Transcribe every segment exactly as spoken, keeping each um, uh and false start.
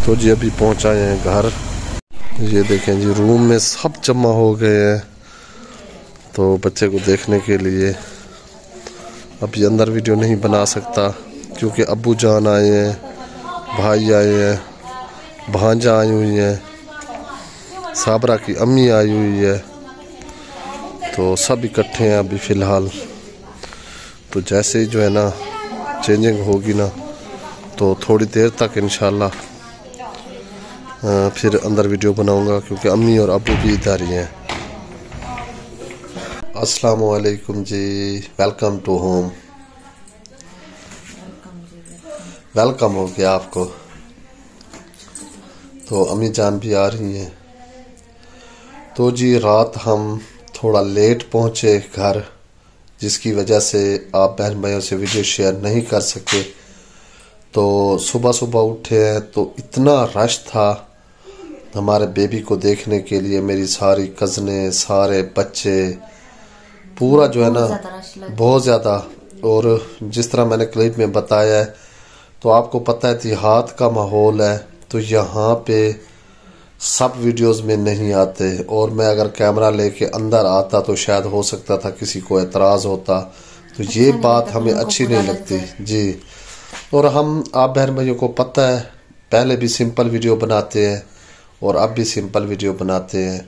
तो जी अभी पहुंचाए हैं घर। ये देखें जी रूम में सब जमा हो गए हैं तो बच्चे को देखने के लिए। अभी अंदर वीडियो नहीं बना सकता क्योंकि अब्बू जान आए हैं, भाई आए हैं, भांजा आई हुई है, साबरा की अम्मी आई हुई है, तो सब इकट्ठे हैं अभी फ़िलहाल। तो जैसे ही जो है ना चेंजिंग होगी ना तो थोड़ी देर तक इंशाल्लाह फिर अंदर वीडियो बनाऊंगा क्योंकि अम्मी और अब्बू भी इधर ही हैं। अस्सलाम वालेकुम जी, वेलकम टू होम। वेलकम हो गया आपको। तो अम्मी जान भी आ रही हैं। तो जी रात हम थोड़ा लेट पहुंचे घर, जिसकी वजह से आप बहन भाइयों से वीडियो शेयर नहीं कर सके। तो सुबह सुबह उठे हैं तो इतना रश था हमारे बेबी को देखने के लिए। मेरी सारी कज़नें, सारे बच्चे, पूरा जो है ना बहुत ज़्यादा। और जिस तरह मैंने क्लिप में बताया है तो आपको पता है देहात का माहौल है तो यहाँ पे सब वीडियोस में नहीं आते। और मैं अगर कैमरा लेके अंदर आता तो शायद हो सकता था किसी को एतराज़ होता। तो ये बात हमें अच्छी नहीं लगती जी। और हम आप बहन भाइयों को पता है पहले भी सिंपल वीडियो बनाते हैं और अब भी सिंपल वीडियो बनाते हैं।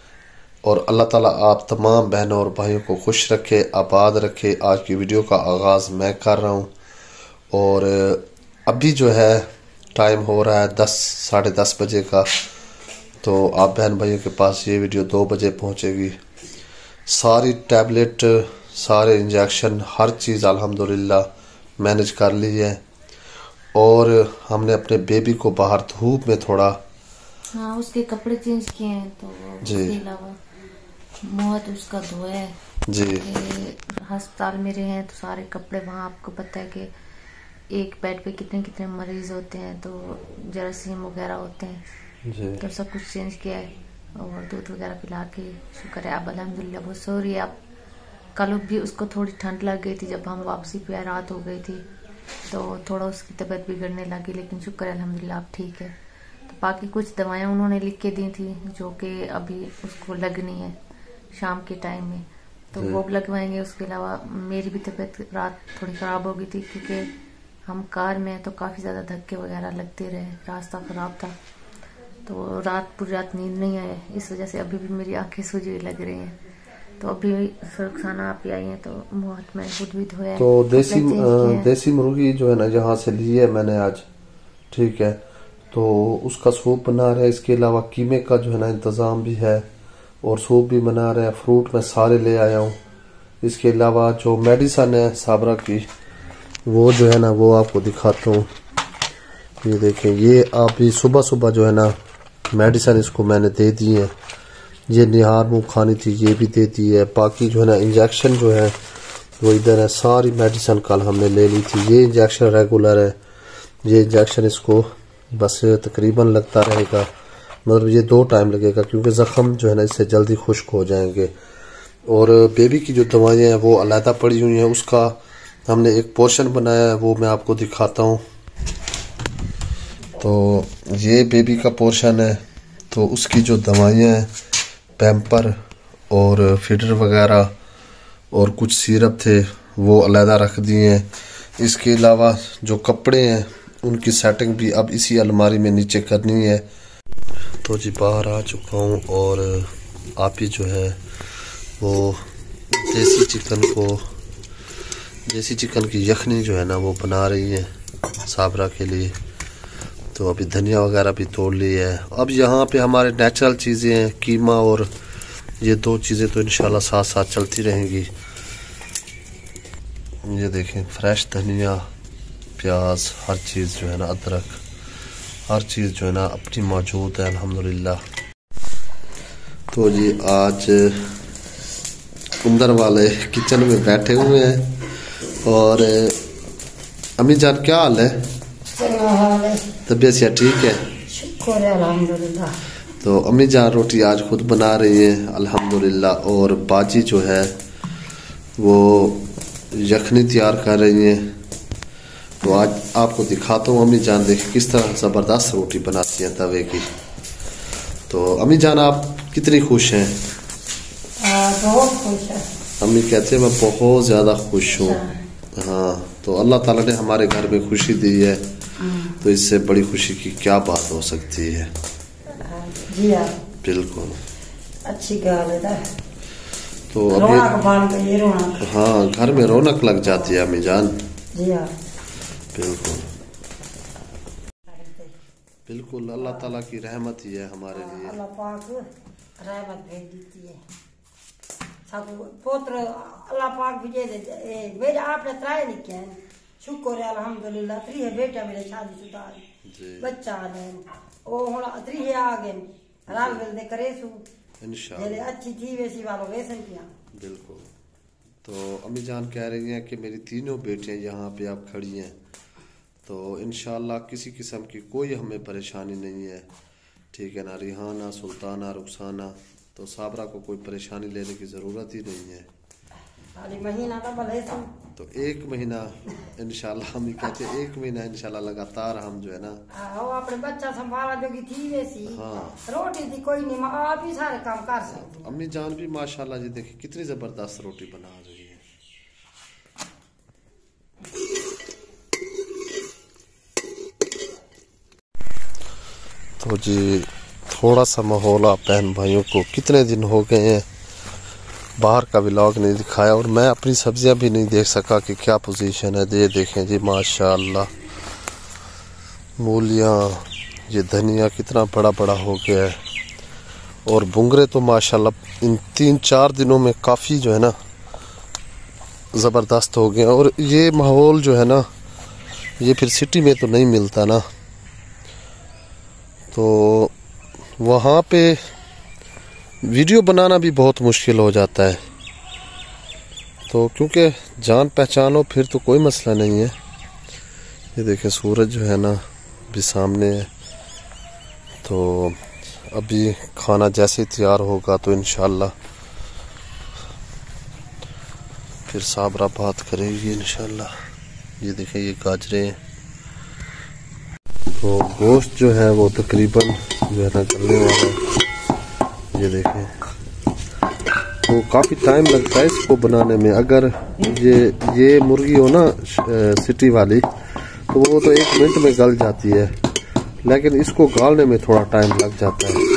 और अल्लाह ताला आप तमाम बहनों और भाइयों को खुश रखे, आबाद रखे। आज की वीडियो का आगाज़ मैं कर रहा हूँ और अभी जो है टाइम हो रहा है दस साढ़े दस बजे का। तो आप बहन भाइयों के पास ये वीडियो दो बजे पहुँचेगी। सारी टैबलेट, सारे इंजेक्शन, हर चीज़ अल्हम्दुलिल्लाह मैनेज कर ली है। और हमने अपने बेबी को बाहर धूप में थोड़ा, हाँ उसके कपड़े चेंज किए हैं तो उसके अलावा मुँह तो उसका धोया है जी। अस्पताल में रहे हैं तो सारे कपड़े वहाँ, आपको पता है कि एक बेड पे कितने कितने मरीज होते हैं तो जरासीम वगैरह होते हैं जी। तो सब कुछ चेंज किया है और दूध वगैरह पिला के शुक्र है अब अल्हम्दुलिल्लाह वो सो रही है। अब कल भी उसको थोड़ी ठंड लग गई थी जब हम वापसी पे रात हो गई थी तो थोड़ा उसकी तबीयत बिगड़ने लगी, लेकिन शुक्र है अल्हम्दुलिल्लाह अब ठीक है। तो बाकी कुछ दवाइयाँ उन्होंने लिख के दी थी जो कि अभी उसको लगनी है शाम के टाइम में, तो वो लगवाएंगे। उसके अलावा मेरी भी तबीयत रात थोड़ी ख़राब हो गई थी क्योंकि हम कार में तो काफ़ी ज़्यादा धक्के वगैरह लगते रहे, रास्ता ख़राब था तो रात पूरी रात नींद नहीं आए। इस वजह से अभी भी मेरी आंखें सूजी हुई लग रही हैं। तो अभी रुखसाना आप आई हैं तो मुँह में खुद भी धोया है। तो देसी देसी मुर्गी जो है ना यहाँ से ली है मैंने आज, ठीक है, तो उसका सूप बना रहे हैं। इसके अलावा कीमे का जो है ना इंतज़ाम भी है और सूप भी बना रहे हैं। फ्रूट मैं सारे ले आया हूँ। इसके अलावा जो मेडिसन है साबरा की वो जो है ना वो आपको दिखाता हूँ। ये देखें, ये आप भी सुबह सुबह जो है ना मेडिसन इसको मैंने दे दी है। ये निहार मुँह खानी थी ये भी दे दी है। बाकी जो है ना इंजेक्शन जो है वो इधर है। सारी मेडिसन कल हमने ले ली थी। ये इंजेक्शन रेगुलर है। ये इंजेक्शन इसको बस तकरीबन लगता रहेगा, मतलब ये दो टाइम लगेगा क्योंकि ज़ख़म जो है ना इससे जल्दी खुश्क हो जाएंगे। और बेबी की जो दवाइयाँ हैं वो अलहदा पड़ी हुई हैं, उसका हमने एक पोर्शन बनाया है वो मैं आपको दिखाता हूँ। तो ये बेबी का पोर्शन है तो उसकी जो दवाइयाँ हैं, पैम्पर और फीडर वगैरह और कुछ सिरप थे वो अलहदा रख दिए हैं। इसके अलावा जो कपड़े हैं उनकी सेटिंग भी अब इसी अलमारी में नीचे करनी है। तो जी बाहर आ चुका हूँ और आप ही जो है वो देसी चिकन को देसी चिकन की यखनी जो है ना वो बना रही है साबरा के लिए। तो अभी धनिया वगैरह भी तोड़ ली है। अब यहाँ पे हमारे नेचुरल चीज़ें हैं, कीमा और ये दो चीज़ें तो इंशाल्लाह साथ साथ चलती रहेंगी। ये देखें फ्रेश धनिया, प्याज, हर चीज़ जो है ना, अदरक, हर चीज़ जो है ना अपनी मौजूद है अल्हम्दुलिल्लाह। तो जी आज अंदर वाले किचन में बैठे हुए हैं और अम्मी जान क्या हाल है? तबीयत से ठीक है? शुक्र है अल्हम्दुलिल्लाह। तो अम्मी जान रोटी आज खुद बना रही है अल्हम्दुलिल्लाह और बाजी जो है वो यखनी तैयार कर रही है। तो आज आपको दिखाता हूँ अम्मी जान देखे किस तरह ज़बरदस्त रोटी बनाती हैं तवे की। तो अम्मी जान आप कितनी खुश हैं? बहुत खुश है। अम्मी कहते हैं मैं बहुत ज़्यादा खुश हूँ। हाँ, तो अल्लाह ताला ने हमारे घर में खुशी दी है, तो इससे बड़ी खुशी की क्या बात हो सकती है। जी हाँ, बिल्कुल अच्छी गाल है। तो अभी रौनक बन गई, रौनक। हाँ, घर में रौनक लग जाती है अम्मी जान। जी हाँ, बिल्कुल बिल्कुल, अल्लाह ताला की रहमत ही है हमारे लिए। अल्लाह पाक रहमत भेज देती है सब पुत्र। अल्लाह पाक भेजे दे मेरे आपने त्राए नहीं किया है। शुक्र है अल्हम्दुलिल्लाह। त्री है बेटा मेरे शादीशुदा बच्चा ने ओ हुन त्री है आ गए राल मिल दे करे सु इंशाल्लाह। ये अच्छी थी वैसी वालों वैसन किया। बिल्कुल। तो अम्मी जान कह रही हैं कि मेरी तीनों बेटियां यहाँ पे आप खड़ी हैं, तो इंशाल्लाह किसी किस्म की कोई हमें परेशानी नहीं है, ठीक है ना। रिहाना, सुल्ताना, रुखसाना, तो साबरा को कोई परेशानी लेने की ज़रूरत ही नहीं है। महीना तो भले तो एक महीना इंशाल्लाह हम कहते हैं एक महीना इंशाल्लाह लगातार हम जो है ना वो अपने बच्चा संभाला जो की थी वैसी। हाँ, रोटी थी कोई नहीं, आप ही सारे काम कर सकते। अम्मी जान भी माशाल्लाह जी देखिए कितनी जबरदस्त रोटी बना रही है। तो जी थोड़ा सा माहौल आप बहन भाइयों को कितने दिन हो गए हैं बाहर का व्लॉग नहीं दिखाया, और मैं अपनी सब्जियां भी नहीं देख सका कि क्या पोजीशन है। ये देखें जी माशाल्लाह, मूलियाँ, ये धनिया कितना बड़ा बड़ा हो गया है, और बुंगरे तो माशाल्लाह इन तीन चार दिनों में काफ़ी जो है ना ज़बरदस्त हो गए। और ये माहौल जो है ना ये फिर सिटी में तो नहीं मिलता ना, तो वहाँ पे वीडियो बनाना भी बहुत मुश्किल हो जाता है। तो क्योंकि जान पहचान हो फिर तो कोई मसला नहीं है। ये देखें सूरज जो है ना भी सामने है, तो अभी खाना जैसे तैयार होगा तो इंशाल्लाह फिर साबरा बात करेगी इंशाल्लाह। ये देखें ये गाजरें हैं, तो गोश्त जो है वो तकरीबन जो है ना चलने वाला है। ये देखें तो काफ़ी टाइम लगता है इसको बनाने में। अगर ये ये मुर्गी हो ना सिटी वाली तो वो तो एक मिनट में गल जाती है, लेकिन इसको गालने में थोड़ा टाइम लग जाता है।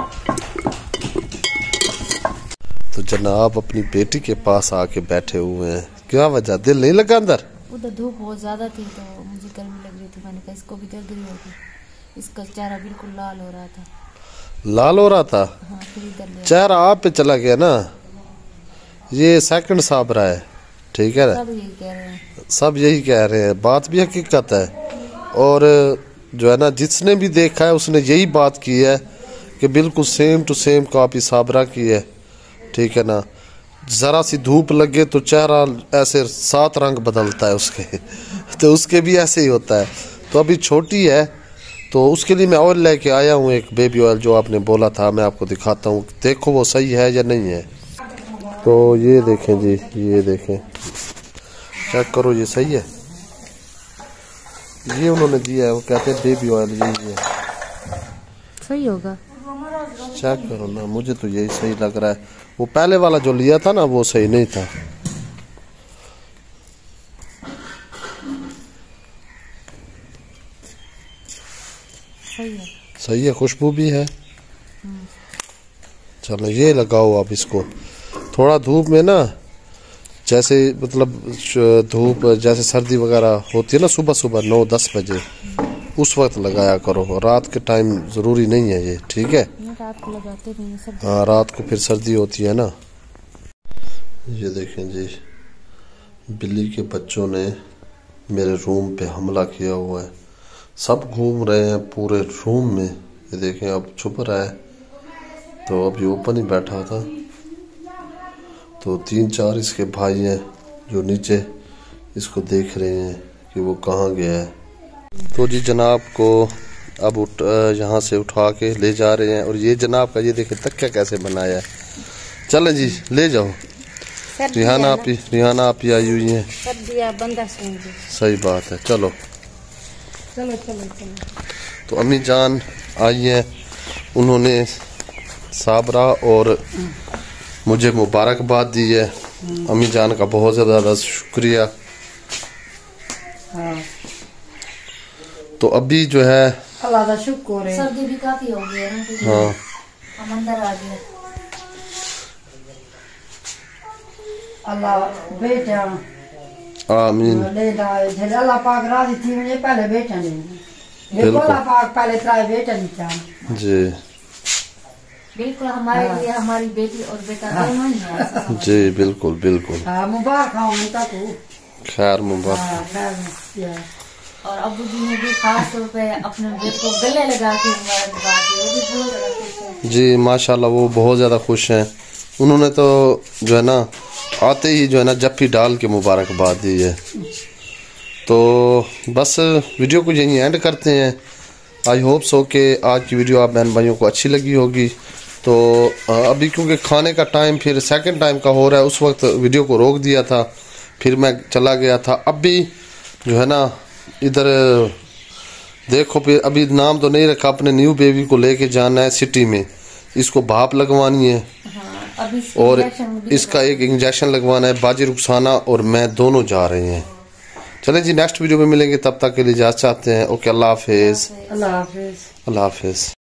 तो जनाब अपनी बेटी के पास आके बैठे हुए हैं, क्या वजह, दिल नहीं लगा अंदर? उधर धूप बहुत ज्यादा थी तो मुझे गर्मी लग रही थी, मैंने कहा इसको भी दर्द नहीं होगी। इसका चेहरा बिल्कुल लाल हो रहा था। लाल हो रहा था? हाँ, फिर इधर चेहरा आप पे चला गया ना। ये सेकंड साबरा है, ठीक है ना? सब यही कह रहे हैं, सब यही कह रहे हैं, बात भी हकीकत है। और जो है ना जिसने भी देखा है उसने यही बात की है कि बिल्कुल same to same copy Sabra की है, ठीक है ना। ज़रा सी धूप लगे तो चेहरा ऐसे सात रंग बदलता है उसके तो उसके भी ऐसे ही होता है। तो अभी छोटी है तो उसके लिए मैं ऑयल लेके आया हूँ, एक बेबी ऑयल जो आपने बोला था, मैं आपको दिखाता हूँ, देखो वो सही है या नहीं है। तो ये देखें जी, ये देखें, चेक करो ये सही है। ये उन्होंने दिया है, वो कहते हैं बेबी ऑयल यही है, सही होगा। चेक करो ना, मुझे तो यही सही लग रहा है। वो पहले वाला जो लिया था ना वो सही नहीं था। सही है, सही है, खुशबू भी है। चलो ये लगाओ आप इसको। थोड़ा धूप में ना, जैसे मतलब धूप जैसे सर्दी वगैरह होती है ना सुबह सुबह नौ दस बजे, उस वक्त लगाया करो। रात के टाइम ज़रूरी नहीं है ये, ठीक है? रात को लगाते नहीं सब। हाँ, रात को फिर सर्दी होती है ना। ये देखें जी, बिल्ली के बच्चों ने मेरे रूम पे हमला किया हुआ है। सब घूम रहे हैं पूरे रूम में। ये देखें अब छुप रहा है, तो अभी ओपन ही बैठा था। तो तीन चार इसके भाई हैं जो नीचे इसको देख रहे हैं कि वो कहाँ गया है। तो जी जनाब को अब उठ यहाँ से उठा के ले जा रहे हैं। और ये जनाब का ये देखें तकिया कैसे बनाया है। चलें जी ले जाओ। रिहाना आप रिहाना आप ही आई हुई हैं। सर्दियाँ बंदा सही बात है। चलो चलो चलो चलो। तो अम्मी जान आई हैं, उन्होंने साबरा और मुझे मुबारकबाद दी है। अम्मी जान का बहुत ज़्यादा शुक्रिया। हाँ। तो अभी जो है अल्लाह का शुक्र है, सर्दी भी काफी हो गई है ना। हाँ हम अंदर आ गए। अल्लाह बेटा आमीन। ले लाए थे, अल्लाह पाक राजी थी मुझे पहले बेटा नहीं, अल्लाह पाक पहले त्राए बेटा नहीं चाह जी। बिल्कुल हमारे हाँ। लिए हमारी बेटी और बेटा हाँ। दोनों ही हैं। जी बिल्कुल बिल्कुल। हाँ मुबारक हो उनका को। खैर मुबारक। हाँ, और अबू जी ने भी खास तौर पे अपने बेटे को गले लगा के मुबारकबाद दी, वो भी बहुत ज्यादा खुश है। जी माशाल्लाह वो बहुत ज़्यादा खुश हैं। उन्होंने तो जो है ना आते ही जो है ना जप्पी डाल के मुबारकबाद दी है। तो बस वीडियो को यहीं एंड करते हैं। आई होप सो कि आज की वीडियो आप बहन भाइयों को अच्छी लगी होगी। तो अभी क्योंकि खाने का टाइम फिर सेकंड टाइम का हो रहा है, उस वक्त वीडियो को रोक दिया था, फिर मैं चला गया था। अभी जो है ना इधर देखो, फिर अभी नाम तो नहीं रखा, अपने न्यू बेबी को लेके जाना है सिटी में, इसको भाप लगवानी है। हाँ, अभी और इसका एक इंजेक्शन लगवाना है। बाजी रुखसाना और मैं दोनों जा रहे हैं। चलें जी नेक्स्ट वीडियो में मिलेंगे, तब तक के लिए इजाज़त चाहते हैं। ओके अल्लाह हाफिज़। अल्लाह हाफिज़। अल्लाह हाफिज़।